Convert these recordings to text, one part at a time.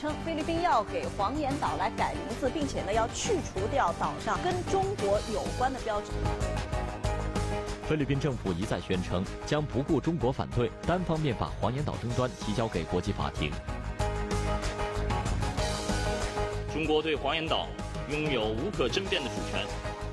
称菲律宾要给黄岩岛来改名字，并且呢要去除掉岛上跟中国有关的标志。 菲律宾政府一再宣称将不顾中国反对，单方面把黄岩岛争端提交给国际法庭。 中国对黄岩岛拥有无可争辩的主权。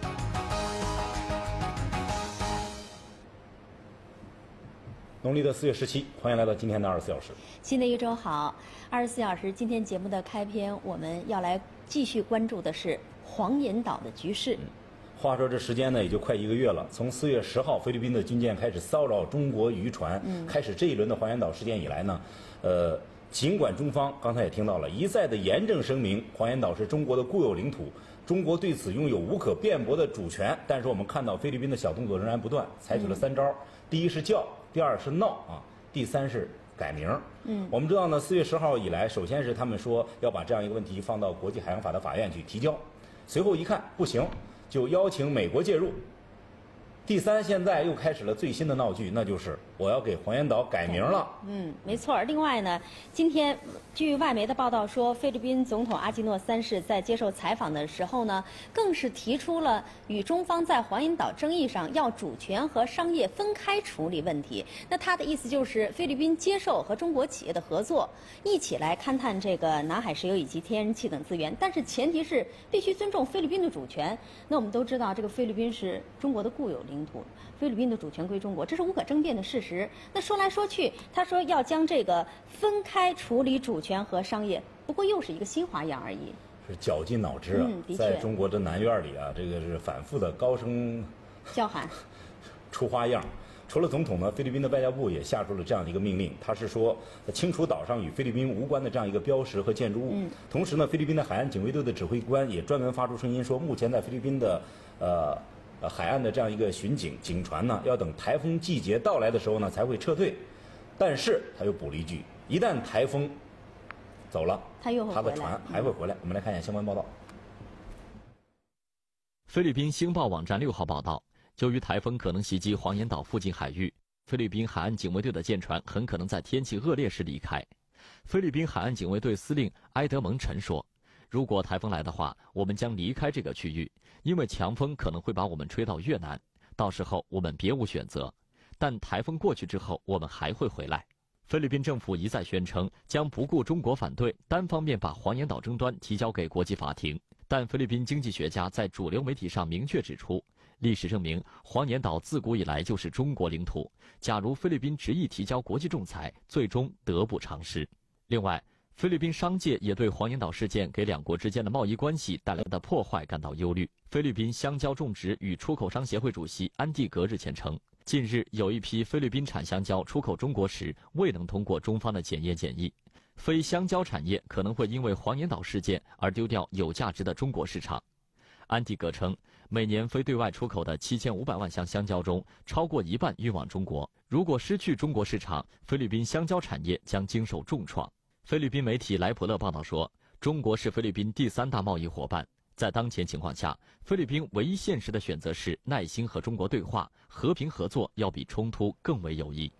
农历的4月17，欢迎来到今天的24小时。 新的一周好，24小时。今天节目的开篇，我们要来继续关注的是黄岩岛的局势。 话说这时间呢，也就快1个月了。从4月10号，菲律宾的军舰开始骚扰中国渔船，开始这一轮的黄岩岛事件以来呢，尽管中方刚才也听到了一再的严正声明，黄岩岛是中国的固有领土，中国对此拥有无可辩驳的主权，但是我们看到菲律宾的小动作仍然不断，采取了3招：第一是叫，第二是闹啊，第三是改名。我们知道呢，4月10号以来，首先是他们说要把这样一个问题放到国际海洋法的法院去提交，随后一看不行，就邀请美国介入。第三，现在又开始了最新的闹剧，那就是我要给黄岩岛改名了。 没错。另外呢，今天据外媒的报道说，菲律宾总统阿基诺3世在接受采访的时候呢，更是提出了与中方在黄岩岛争议上要主权和商业分开处理问题。那他的意思就是菲律宾接受和中国企业的合作，一起来勘探这个南海石油以及天然气等资源，但是前提是必须尊重菲律宾的主权。那我们都知道，这个菲律宾是中国的固有领土，菲律宾的主权归中国，这是无可争辩的事实。那说来说去，他说要将这个分开处理主权和商业，不过又是一个新花样而已。 是绞尽脑汁啊！在中国的南院里啊，这个是反复的高声叫喊， 出花样。除了总统呢，菲律宾的外交部也下出了这样的一个命令，他是说清除岛上与菲律宾无关的这样一个标识和建筑物。同时呢，菲律宾的海岸警卫队的指挥官也专门发出声音说，目前在菲律宾的海岸的这样一个巡警船呢，要等台风季节到来的时候呢才会撤退。但是他又补了一句，一旦台风走了，他的船还会回来。我们来看一下相关报道。 菲律宾星报网站6号报道，由于台风可能袭击黄岩岛附近海域，菲律宾海岸警卫队的舰船很可能在天气恶劣时离开。菲律宾海岸警卫队司令埃德蒙陈说，如果台风来的话，我们将离开这个区域，因为强风可能会把我们吹到越南，到时候我们别无选择。但台风过去之后，我们还会回来。菲律宾政府一再宣称将不顾中国反对，单方面把黄岩岛争端提交给国际法庭。但菲律宾经济学家在主流媒体上明确指出，历史证明黄岩岛自古以来就是中国领土，假如菲律宾执意提交国际仲裁，最终得不偿失。另外，菲律宾商界也对黄岩岛事件给两国之间的贸易关系带来的破坏感到忧虑。菲律宾香蕉种植与出口商协会主席安蒂格日前称，近日有一批菲律宾产香蕉出口中国时未能通过中方的检验检疫，非香蕉产业可能会因为黄岩岛事件而丢掉有价值的中国市场。安蒂格称，每年非对外出口的7500万箱香蕉中，超过一半运往中国。如果失去中国市场，菲律宾香蕉产业将经受重创。菲律宾媒体莱普勒报道说，中国是菲律宾第3大贸易伙伴。在当前情况下，菲律宾唯一现实的选择是耐心和中国对话，和平合作要比冲突更为有益。